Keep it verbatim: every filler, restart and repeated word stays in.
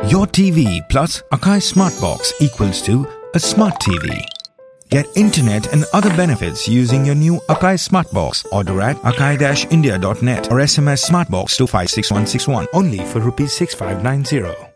Your T V plus Akai Smartbox equals to a smart T V. Get internet and other benefits using your new Akai Smartbox. Order at akai dash india dot net or S M S Smartbox to five six one six one only for rupees six five nine zero.